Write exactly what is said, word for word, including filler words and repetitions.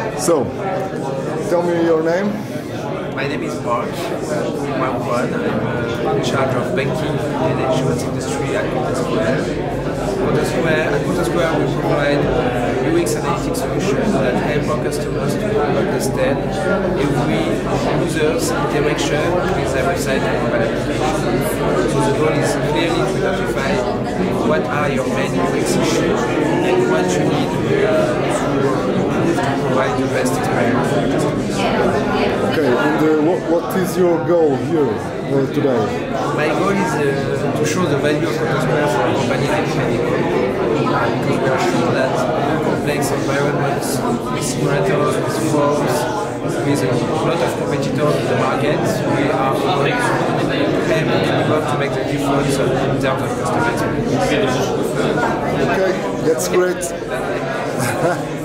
So, tell me your name. My name is Mark Wangwan. I'm uh, in charge of banking and insurance industry at Conta Square. Conta Square, at Conta Square we provide uh, U X analytics solutions that help our customers to understand every user's interaction with their website and mobile application. So the goal is clearly to identify what are your main U X issues and what you need uh, to, to provide the best experience for your customers. Okay, and uh, what, what is your goal here uh, today? My goal is uh, to show the value of Conta Square for a company like Medical, because we are sure that complex environments with simulators, with forms, with a lot of competitors in the market, we are able to help to make the difference in terms of customer experience. Okay, that's great.